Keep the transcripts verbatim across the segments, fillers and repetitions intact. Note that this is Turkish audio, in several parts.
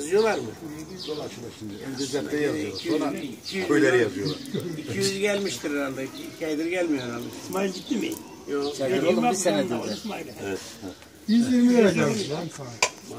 yazıyorlar mı? Yol açılır şimdi. Önce cepte yazıyorlar. Sonra köyleri yazıyorlar. iki yüz gelmiştir herhalde. iki aydır gelmiyor herhalde. İsmail gitti mi? Yok. Çakır oğlum bir senedir. Evet. yüz yirmi lira gelmiş lan sana.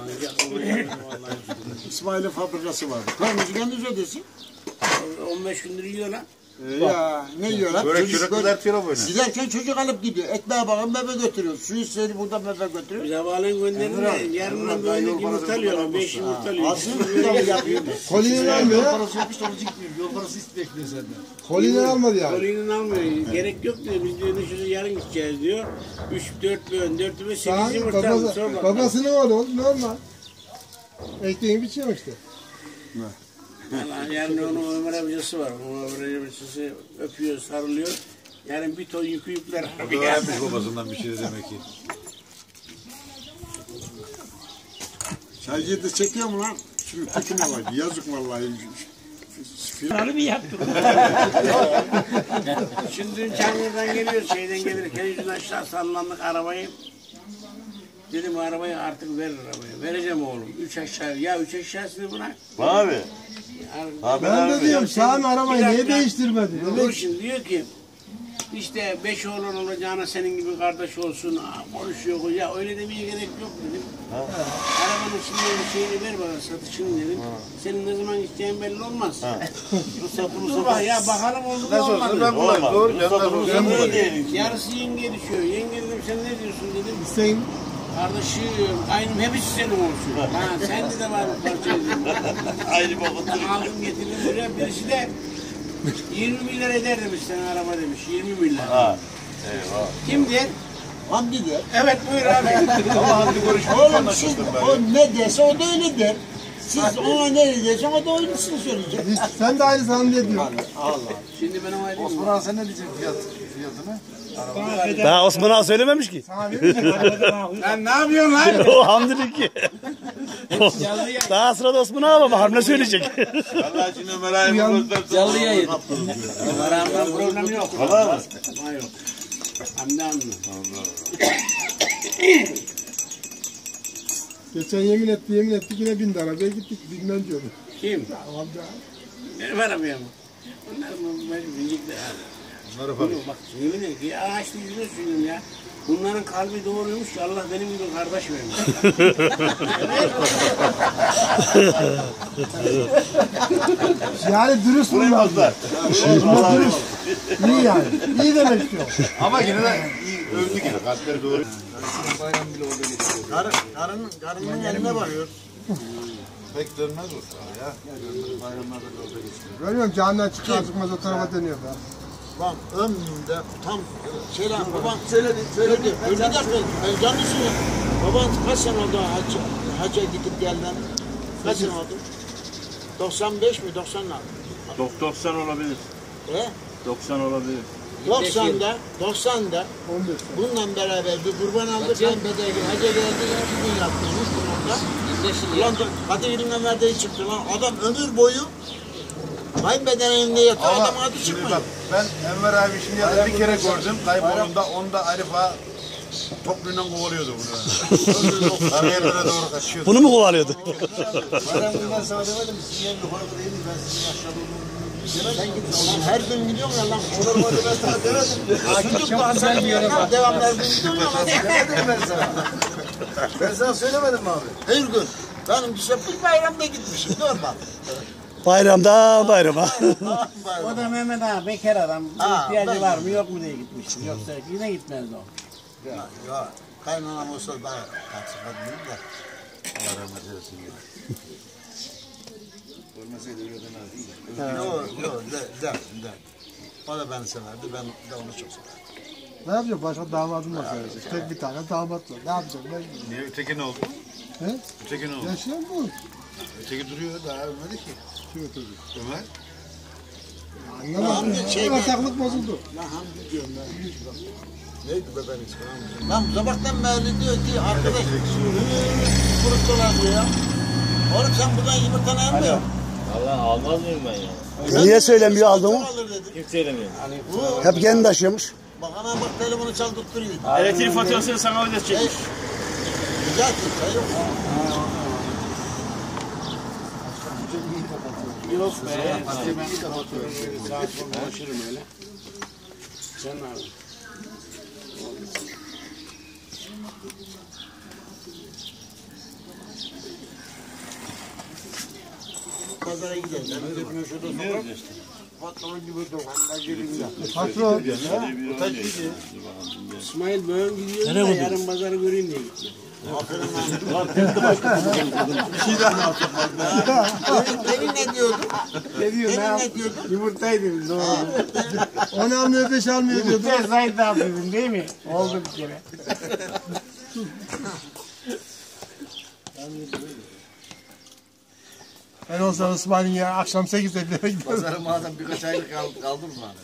İsmail'in fabrikası vardı. Köyümüzü kendiniz ödesin. on beş gündür yiyor lan. Ee, ya ne yiyorlar? Böyle Çocuk çocuk kızartıyorlar böyle. giderken çocuk alıp gidiyor. Ekmeğe bakın meve götürüyor. Suyu seyri buradan meve götürüyor. Sabahleyin gönderin de yarından böyle yumurta alıyorlar. beş yumurta alıyor. Aslında böyle yapıyor. Kolini almıyor ya. Parası yapmış da gitmiyor. Yol parası bekliyor senden. Kolini almadı yani. Kolinin almıyor. Gerek yok diyor. Biz diyor şurada yarın gideceğiz diyor. üç dört bölüm, dört bölüm, Sen sekiz yumurta aldı. Sor babası, bakalım. babasının oğlu oğlum normal. Ekmeğini biçiyor işte. Vallahi yarın onun Ömer amcası var. Ömer amcası öpüyor, sarılıyor. Yarın bir ton yükü yükler. O da öğrenmiş babasından bir şey demek ki. Çaycıyı da çekiyor mu lan? Şunu tekine bak. Yazık vallahi. Kralı bir yaptım. Şimdi Çangır'dan geliyor, şeyden gelirken yüzünden aşağı sallandık arabayı. Dedim arabayı artık ver arabayı. Vereceğim oğlum. Üç aşağı. Ya üç aşağısını bırak. Abi. Abi, Ben de diyorum Sami arabayı niye değiştirmedi? Dur şimdi diyor ki işte beş oğlan olacağına senin gibi kardeş olsun. Aa, konuşuyor. Ya öyle demeye gerek yok dedim. Ha. Arabanın şimdi şeyini ver bana satışını dedim. Ha. Senin ne zaman gideceğin belli olmaz. Dur bak ya bakalım oldu mu olmadı. Ben bulayım. Doğru. Ben bulayım. Yarısı yengeye düşüyor. Yenge dedim sen ne diyorsun dedim. Hüseyin. Kardeşim, aynım hepsi senin olsun. Ha, sende de var bu parça dedim. Aynı babası. Aldım getirdim buraya. Birisi de yirmi milyar eder demiş sen araba demiş. yirmi milyar. Ha. Eyvah. Kim der? Hamdi de. Evet buyur abi. Ama hadi konuşma. Oğlum siz o ne dese o da öyle der. Siz ona ne diyeceksin o da aynısını söyleyecek. Hiç, sen de aynı sana ne diyorsun? Allah. Şimdi benim ailem Osman abi sen ne diyeceksin fiyat, fiyatını? Daha Osman Ağa söylememiş ki. Sana verecek. Lan ne yapıyorsun lan? O Hamdi'nin ki. Daha sırada Osman Ağa var bakalım ne söyleyecek. Allah için Ömer Ayım'ı göstersin. Canlı yayın. Aramda problem yok. Valla mı? Ha yok. Hamdi hamdi. Geçen yemin etti yemin etti yine bindi arabaya gittik bilmem diyordu. Kim? Tamam da. Benim arabaya mı? Bunlar mı? Bilecekler abi. Bunları falan. Bak yemin ederim ki ağaçlı yüzüne söylüyorum ya. Bunların kalbi doğruymuş ki Allah benim gibi kardeş vermiş. Yani dürüst Buraya bunlar. bozlar. Ama dürüst. İyi yani. İyi demek istiyor. Ama yine de iyi övdü yine. Kalpleri doğru. Karı, karının, karının eline bakıyor. Pek dönmez o sana ya. Bayramlarda da orada geçiyor. Görüyor musun? Canından çıkar çıkmaz o tarafa dönüyor da. Babam ömrümde tam şey lan babam söyledi söyledi. Öldü derken ben canlı söylüyorum. Baban kaç sene oldu hacca, hacca gidip gelden? Kaç sene oldu? doksan beş mi doksan mı? doksan olabilir. He? doksan olabilir. doksan'da doksan'da bununla beraber bir kurban aldık. Kayınpeder gibi hacca geldi. Bir gün yaptırmış bununla. Ulan Kadir'in Ömer'de çıktı lan. Adam ömür boyu kayınpeder elinde yatıyor. Adam adı Şimdi çıkmıyor. bak ben Enver abi şimdi ya bir kere gördüm kaybolunda onda Arifa topluyla kovalıyordu bunu. Kariyerlere doğru kaçıyordu. Bunu mu kovalıyordu? Bayram günler sana demedim mi? Sizin yerin yukarıda değil mi? Ben sizin aşağıda olduğumu. Sen git. Lan her gün gidiyorum ya lan. Olur mu ben sana demedim. Çocuk da Hasan gibi ya. Devamlı her gün gidiyorum ya lan. Demedim ben sana. Ben sana söylemedim mi abi? Her gün. Benim işte bir bayramda gitmişim. Normal. Bayramda bayrama. O da Mehmet ağa bekar adam. Ha, İhtiyacı ben- var mı yok mu diye gitmiştim. Yoksa yine gitmezdi o. Ya, ya kaynanam olsa daha kaçırmadım da. Allah rahmet eylesin ya. Ölmeseydi öyle demezdi. Yok yok de de de. O da beni severdi, ben de onu çok severdim. Ne yapacak? Başka damadım var sadece. Tek bir tane damat var. Ne yapacak? Ben Niye öteki ne oldu? He? Öteki ne oldu? Yaşayan bu. Öteki duruyor daha ölmedi ki. Kim oturdu? Ömer. Anlamadım. Hamdi şey Şey mi? Ataklık bozuldu. Lan Hamdi diyorum ben. Neydi be benim ismim? Lan sabahtan beri diyor ki arkadaş kurut dolanıyor ya. Oğlum sen buradan yumurtanı almıyor. Allah almaz mıyım ben ya? Niye söylemiyor aldığımı? Kim söylemiyor? Bu Hep kendi taşıyormuş. bak hemen bak telefonu çaldık duruyor. Elektrik faturasını sana ödetecekmiş. Güzel ki şey yok. Yok be. İşte ben kapatıyorum. Saat sonra dolaşırım öyle. Sen ne yapıyorsun? Pazara gidelim. Ben de şurada sokak. Patron gibi dokanlar cebimde. Patron. İsmail böyle gidiyordu da yarın pazarı göreyim diye gitti. Demin ne diyordun? Ne diyor Demin ne ne diyordun? Yumurtaydı doğru. Onu almıyor, beş almıyor diyordu. Yumurtaya zayıf yapıyordun değil mi? Oldu bir kere. Ben olsam İsmail'in ya akşam sekizde bile gidiyorum. Pazarı madem birkaç aylık kaldı, kaldı mı bana?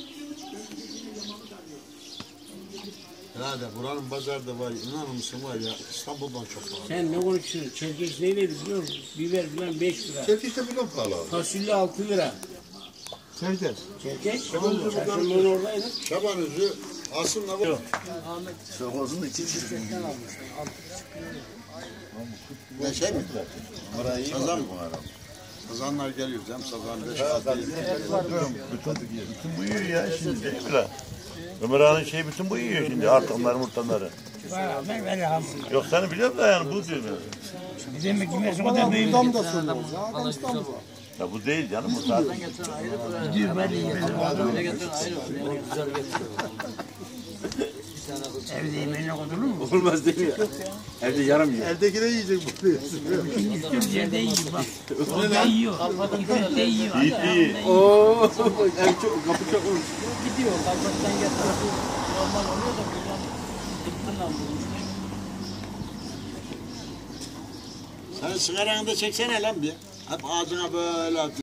Herhalde buranın pazarda var, inanır mısın var ya, İstanbul'dan çok pahalı. Sen ne konuşuyorsun? Çerkeş neyleydi biliyor musun? Biber falan beş lira. Çerkeş de bilmem pahalı. Fasulye altı lira. Çerkez. Çerkeş? Çarşambanın oradaydı. Şaban üzü aslında bu. Sokozun içi ne şey mi? Sazan mı? Sazanlar geliyor, hem sazan beş altı. Bütün bu yiyor ya şimdi değil mi lan? Ömer Ağa'nın şeyi bütün bu yiyor şimdi artanları murtanları. Beraber ver hamur. Yok seni biliyorum da yani bu diyorum. Demek ki mesela o Adam da değil. buradan da soruyor. Adam İstanbul'da. Ya bu değil canım bu zaten. Gidiyor ben iyi. Evde yemeğine kodurur mu? Olmaz değil mi ya? Evde yarım yiyor. Evdeki de yiyecek bunu. Üstür yerde yiyor bak. O da yiyor. İfrit de yiyor. İyi iyi. Ooo. Ev çok, kapı çok olmuş. Gidiyor. Kalkaktan getirip normal oluyor da buradan tıktırla vurmuş. Sen sigaranı da çeksene lan bir. Hep ağzına böyle